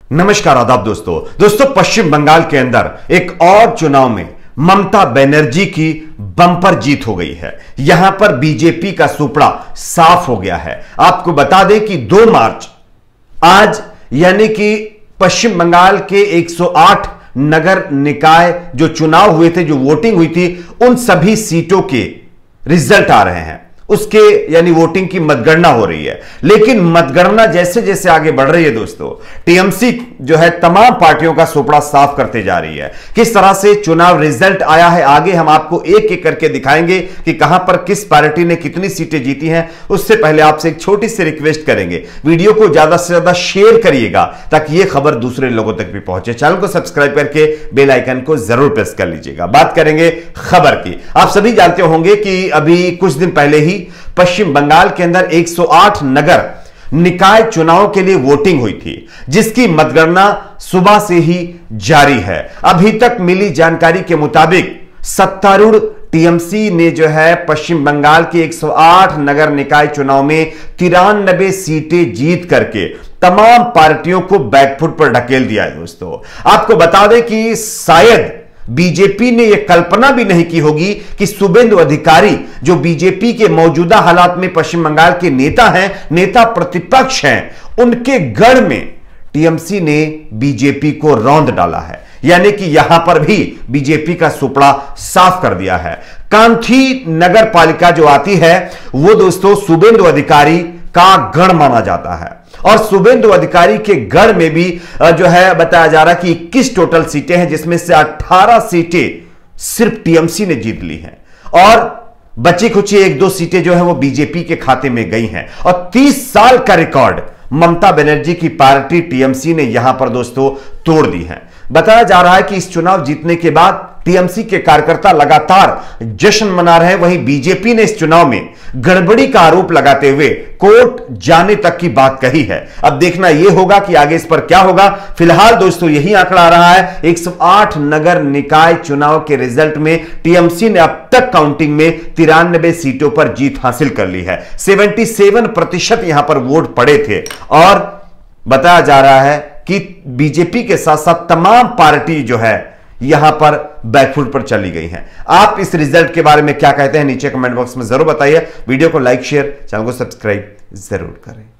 नमस्कार आदाब दोस्तों पश्चिम बंगाल के अंदर एक और चुनाव में ममता बनर्जी की बम्पर जीत हो गई है। यहां पर बीजेपी का सुपड़ा साफ हो गया है। आपको बता दें कि 2 मार्च आज यानी कि पश्चिम बंगाल के 108 नगर निकाय जो चुनाव हुए थे, जो वोटिंग हुई थी, उन सभी सीटों के रिजल्ट आ रहे हैं। उसके यानी वोटिंग की मतगणना हो रही है। लेकिन मतगणना जैसे जैसे आगे बढ़ रही है दोस्तों, टीएमसी जो है तमाम पार्टियों का सुपड़ा साफ करते जा रही है। किस तरह से चुनाव रिजल्ट आया है आगे हम आपको एक एक करके दिखाएंगे कि कहां पर किस पार्टी ने कितनी सीटें जीती हैं। उससे पहले आपसे एक छोटी सी रिक्वेस्ट करेंगे, वीडियो को ज्यादा से ज्यादा शेयर करिएगा ताकि यह खबर दूसरे लोगों तक भी पहुंचे। चैनल को सब्सक्राइब करके बेल आइकन को जरूर प्रेस कर लीजिएगा। बात करेंगे खबर की। आप सभी जानते होंगे कि अभी कुछ दिन पहले ही पश्चिम बंगाल के अंदर 108 नगर निकाय चुनाव के लिए वोटिंग हुई थी, जिसकी मतगणना सुबह से ही जारी है। अभी तक मिली जानकारी के मुताबिक सत्तारूढ़ टीएमसी ने जो है पश्चिम बंगाल के 108 नगर निकाय चुनाव में 93 सीटें जीत करके तमाम पार्टियों को बैकफुट पर ढकेल दिया है। दोस्तों आपको बता दें कि शायद बीजेपी ने यह कल्पना भी नहीं की होगी कि शुभेंदु अधिकारी जो बीजेपी के मौजूदा हालात में पश्चिम बंगाल के नेता हैं, नेता प्रतिपक्ष हैं, उनके गढ़ में टीएमसी ने बीजेपी को रौंद डाला है। यानी कि यहां पर भी बीजेपी का सुपड़ा साफ कर दिया है। कांथी नगर पालिका जो आती है वो दोस्तों शुभेंदु अधिकारी का गढ़ माना जाता है और शुभेंदु अधिकारी के गढ़ में भी जो है बताया जा रहा है कि 21 टोटल सीटें हैं, जिसमें से 18 सीटें सिर्फ टीएमसी ने जीत ली हैं और बची खुची 1-2 सीटें जो है वो बीजेपी के खाते में गई हैं। और 30 साल का रिकॉर्ड ममता बनर्जी की पार्टी टीएमसी ने यहां पर दोस्तों तोड़ दी है। बताया जा रहा है कि इस चुनाव जीतने के बाद टीएमसी के कार्यकर्ता लगातार जश्न मना रहे हैं। वहीं बीजेपी ने इस चुनाव में गड़बड़ी का आरोप लगाते हुए कोर्ट जाने तक की बात कही है। अब देखना यह होगा कि आगे इस पर क्या होगा। फिलहाल दोस्तों यही आंकड़ा आ रहा है, 108 नगर निकाय चुनाव के रिजल्ट में टीएमसी ने अब तक काउंटिंग में 93 सीटों पर जीत हासिल कर ली है। 77% यहां पर वोट पड़े थे और बताया जा रहा है कि बीजेपी के साथ साथ तमाम पार्टी जो है यहां पर बैकफुट पर चली गई हैं। आप इस रिजल्ट के बारे में क्या कहते हैं नीचे कमेंट बॉक्स में जरूर बताइए। वीडियो को लाइक शेयर, चैनल को सब्सक्राइब जरूर करें।